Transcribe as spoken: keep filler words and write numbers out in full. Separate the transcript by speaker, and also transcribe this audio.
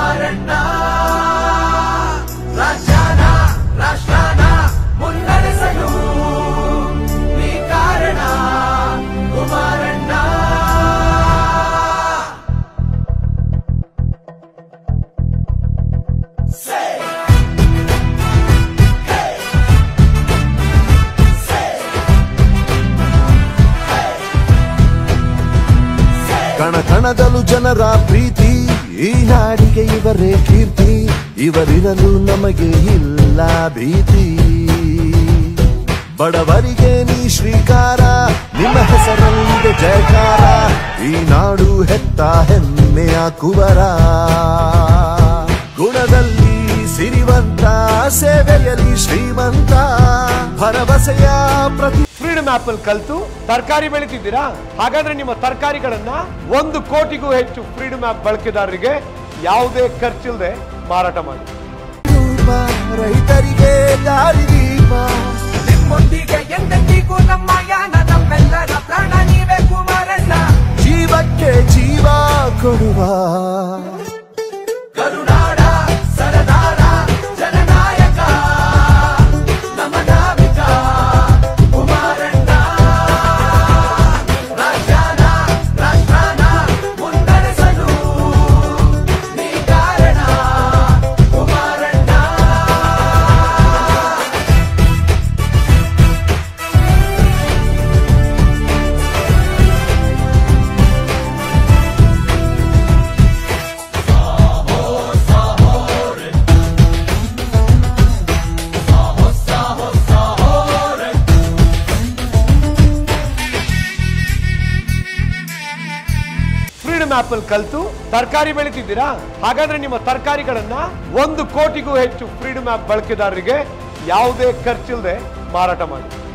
Speaker 1: ಕುಮಾರಣ್ಣ ರಾಜ್ಯಾನ ರಾಷ್ಟ್ರಾನ ಮುನ್ನಡೆಸಲು ನೀ ಕಾರಣ ಕುಮಾರಣ್ಣ.
Speaker 2: ಕಣ ಕಣದಲು ಜನರ ಪ್ರೀತಿ, ಈ ನಾಡಿಗೆ ಇವರೇ ಕೀರ್ತಿ, ಇವರಿರಲು ನಮಗೆ ಇಲ್ಲ ಭೀತಿ. ಬಡವರಿಗೆ ನೀ ಶ್ರೀಕಾರ, ನಿಮ್ಮ ಹೆಸರಲ್ಲಿದೆ ಜಯಕಾರ, ಈ ನಾಡು ಹೆತ್ತ ಹೆಮ್ಮೆಯ ಕುವರ. ಗುಣದಲ್ಲಿ ಸಿರಿವಂತ, ಸೇವೆಯಲ್ಲಿ ಶ್ರೀಮಂತ, ಭರವಸೆಯ ಪ್ರತಿ.
Speaker 3: ಫ್ರೀಡಮ್ ಆಪ್ ಅಲ್ಲಿ ಕಲ್ತು ತರಕಾರಿ ಬೆಳೀತಿದ್ದೀರಾ? ಹಾಗಾದ್ರೆ ನಿಮ್ಮ ತರಕಾರಿಗಳನ್ನ ಒಂದು ಕೋಟಿಗೂ ಹೆಚ್ಚು ಫ್ರೀಡಮ್ ಆಪ್ ಬಳಕೆದಾರರಿಗೆ ಯಾವುದೇ ಖರ್ಚಿಲ್ಲದೆ ಮಾರಾಟ ಮಾಡಿ.
Speaker 2: ರೈತರಿಗೆ ದಾರಿದೀಪ,
Speaker 1: ನಿಮ್ಮೊಂದಿಗೆ ಎಂದೆಂದಿಗೂ ನಮ್ಮ ಯಾನ, ನಮ್ಮೆಲ್ಲರ ಪ್ರಾಣ ನೀವೇ ಕುಮಾರಣ್ಣ.
Speaker 2: ಜೀವಕ್ಕೆ ಜೀವ ಕೊಡುವ
Speaker 1: ಕರುನಾಡ ಸರದಾರ ಜನನಾಯಕ ನಮ್ಮ ನಾವಿಕ ಕುಮಾರಣ್ಣ. ರಾಜ್ಯಾನ ರಾಷ್ಟ್ರಾನ ಮುನ್ನಡೆಸಲು ನೀ ಕಾರಣ ಕುಮಾರಣ್ಣ.
Speaker 3: ಫ್ರೀಡಮ್ ಆಪ್ ಅಲ್ಲಿ ಕಲ್ತು ತರಕಾರಿ ಬೆಳೀತಿದ್ದೀರಾ? ಹಾಗಾದ್ರೆ ನಿಮ್ಮ ತರಕಾರಿಗಳನ್ನ ಒಂದು ಕೋಟಿಗೂ ಹೆಚ್ಚು ಫ್ರೀಡಮ್ ಆಪ್ ಬಳಕೆದಾರರಿಗೆ ಯಾವುದೇ ಖರ್ಚಿಲ್ಲದೆ ಮಾರಾಟ ಮಾಡಿ.